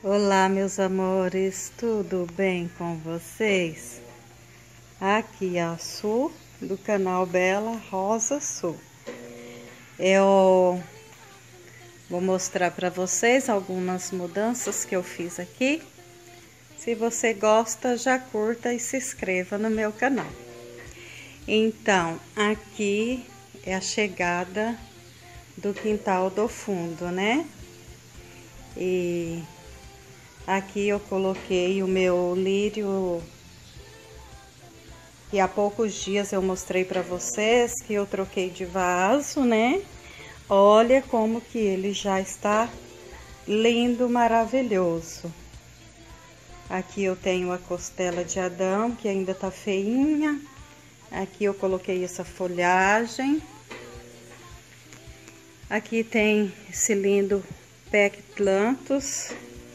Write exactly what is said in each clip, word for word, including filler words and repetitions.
Olá, meus amores, tudo bem com vocês? Aqui é a Su, do canal Bela Rosa Su. Eu vou mostrar para vocês algumas mudanças que eu fiz aqui. Se você gosta, já curta e se inscreva no meu canal. Então, aqui é a chegada do quintal do fundo, né? E aqui eu coloquei o meu lírio, que há poucos dias eu mostrei para vocês que eu troquei de vaso, né? Olha como que ele já está lindo, maravilhoso. Aqui eu tenho a costela de Adão, que ainda tá feinha. Aqui eu coloquei essa folhagem. Aqui tem esse lindo Pectlanthus.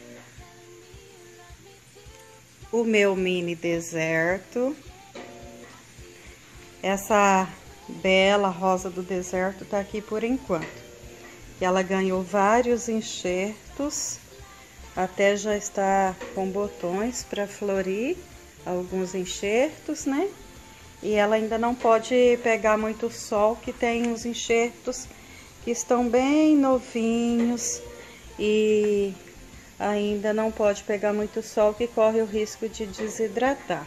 O meu mini deserto. Essa bela rosa do deserto tá aqui por enquanto. E ela ganhou vários enxertos, até já está com botões para florir, alguns enxertos, né? E ela ainda não pode pegar muito sol, que tem uns enxertos que estão bem novinhos e ainda não pode pegar muito sol, que corre o risco de desidratar.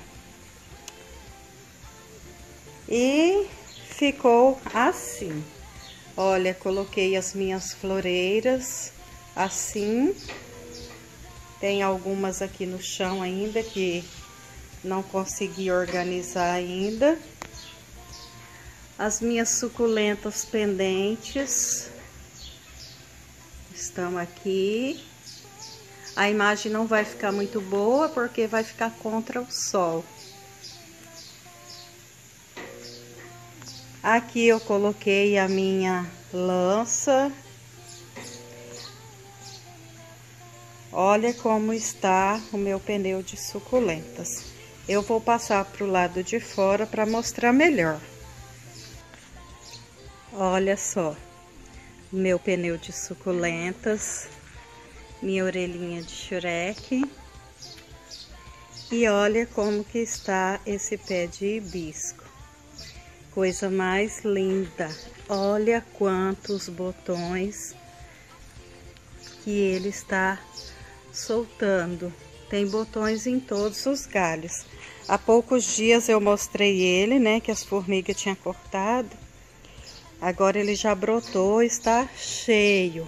E ficou assim. Olha, coloquei as minhas floreiras assim. Tem algumas aqui no chão ainda que não consegui organizar ainda. As minhas suculentas pendentes estão aqui. A imagem não vai ficar muito boa porque vai ficar contra o sol. Aqui eu coloquei a minha lança. Olha como está o meu pneu de suculentas. Eu vou passar para o lado de fora para mostrar melhor. Olha só, meu pneu de suculentas. Minha orelhinha de Shrek. E olha como que está esse pé de hibisco. Coisa mais linda. Olha quantos botões que ele está soltando. Tem botões em todos os galhos. Há poucos dias eu mostrei ele, né, que as formigas tinham cortado. Agora ele já brotou, está cheio.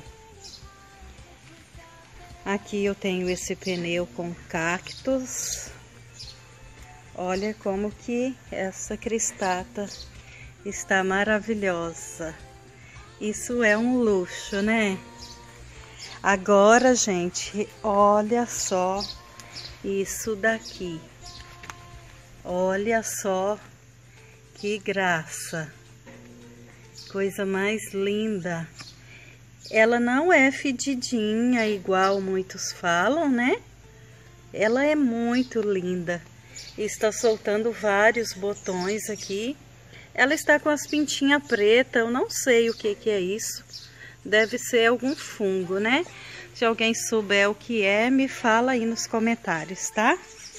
Aqui eu tenho esse pneu com cactos. Olha como que essa cristata está maravilhosa. Isso é um luxo, né? Agora, gente, olha só isso daqui. Olha só que graça. Coisa mais linda. Ela não é fedidinha, igual muitos falam, né? Ela é muito linda. Está soltando vários botões aqui. Ela está com as pintinhas pretas, eu não sei o que que é isso. Deve ser algum fungo, né? Se alguém souber o que é, me fala aí nos comentários, tá?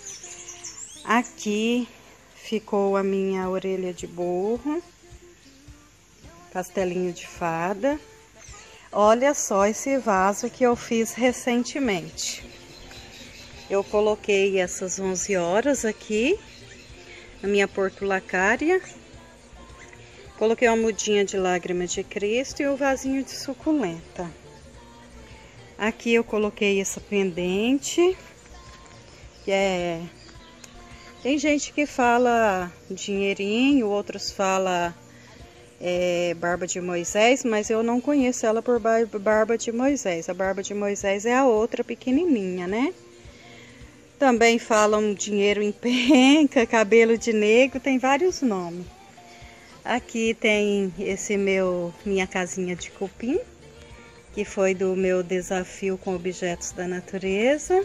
Aqui ficou a minha orelha de burro. Castelinho de fada. Olha só esse vaso que eu fiz recentemente. Eu coloquei essas onze horas aqui, a minha portulacária. Coloquei uma mudinha de lágrima de Cristo e o vasinho de suculenta. Aqui eu coloquei essa pendente, que é... Tem gente que fala dinheirinho, outros falam é, barba de Moisés, mas eu não conheço ela por barba de Moisés. A barba de Moisés é a outra pequenininha, né? Também falam dinheiro em penca, cabelo de negro, tem vários nomes. Aqui tem esse meu, minha casinha de cupim, que foi do meu desafio com objetos da natureza.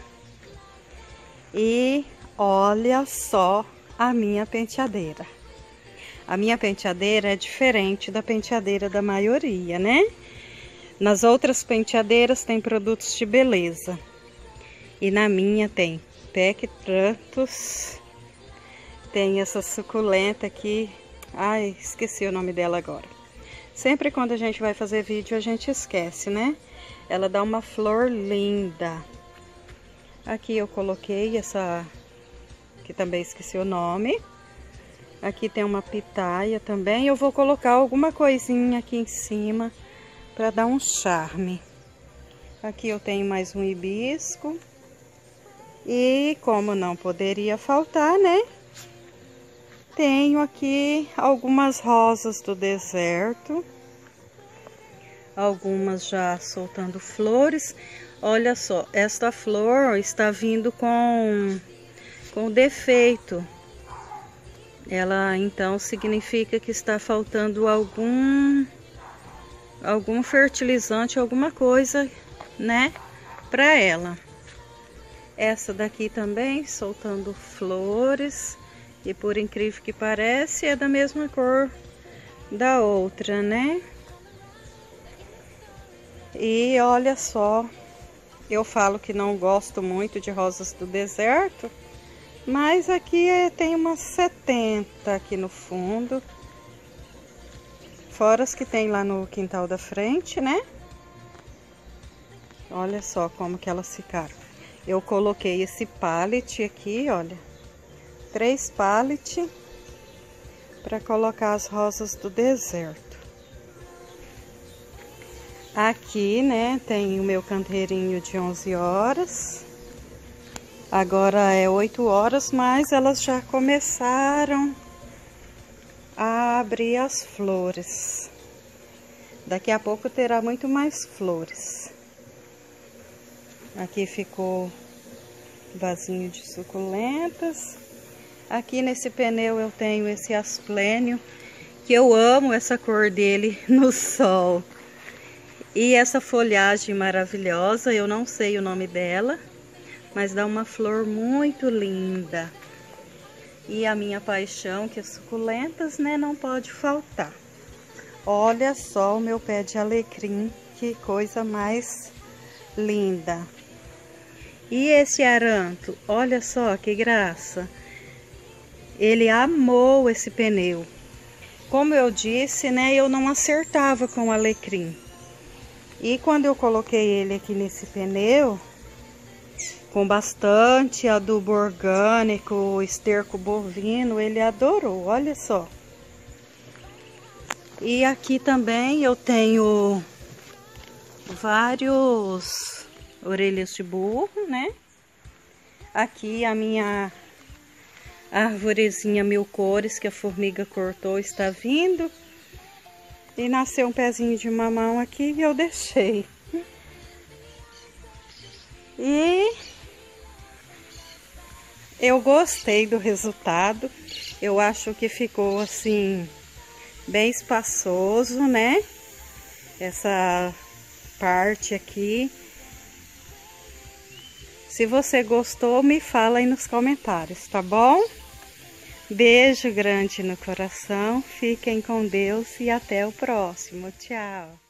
E olha só a minha penteadeira. A minha penteadeira é diferente da penteadeira da maioria, né? Nas outras penteadeiras tem produtos de beleza. E na minha tem Pectranthus, tem essa suculenta aqui, ai, esqueci o nome dela agora. Sempre quando a gente vai fazer vídeo a gente esquece, né? Ela dá uma flor linda. Aqui eu coloquei essa, que também esqueci o nome. Aqui tem uma pitaia também. Eu vou colocar alguma coisinha aqui em cima para dar um charme. Aqui eu tenho mais um hibisco. E como não poderia faltar, né? Tenho aqui algumas rosas do deserto. Algumas já soltando flores. Olha só, esta flor está vindo com, com defeito. Ela então significa que está faltando algum, algum fertilizante, alguma coisa, né? Para ela. Essa daqui também soltando flores. E por incrível que pareça, é da mesma cor da outra, né? E olha só, eu falo que não gosto muito de rosas do deserto, mas aqui é, tem umas setenta aqui no fundo. Fora as que tem lá no quintal da frente, né? Olha só como que elas ficaram. Eu coloquei esse pallet aqui, olha. Três pallet para colocar as rosas do deserto. Aqui, né, tem o meu canteirinho de onze horas. Agora é oito horas, mas elas já começaram a abrir as flores. Daqui a pouco terá muito mais flores. Aqui ficou vasinho de suculentas. Aqui nesse pneu eu tenho esse asplênio, que eu amo essa cor dele no sol. E essa folhagem maravilhosa, eu não sei o nome dela, mas dá uma flor muito linda. E a minha paixão, que é suculentas, né, não pode faltar. Olha só o meu pé de alecrim, que coisa mais linda. E esse aranto, olha só que graça. Ele amou esse pneu. Como eu disse, né, eu não acertava com o alecrim. E quando eu coloquei ele aqui nesse pneu, com bastante adubo orgânico, esterco bovino, ele adorou, olha só. E aqui também eu tenho vários orelhas de burro, né? Aqui a minha arvorezinha mil cores que a formiga cortou está vindo. E nasceu um pezinho de mamão aqui e eu deixei. E eu gostei do resultado. Eu acho que ficou assim bem espaçoso, né? Essa parte aqui. Se você gostou, me fala aí nos comentários, tá bom? Beijo grande no coração, fiquem com Deus e até o próximo. Tchau!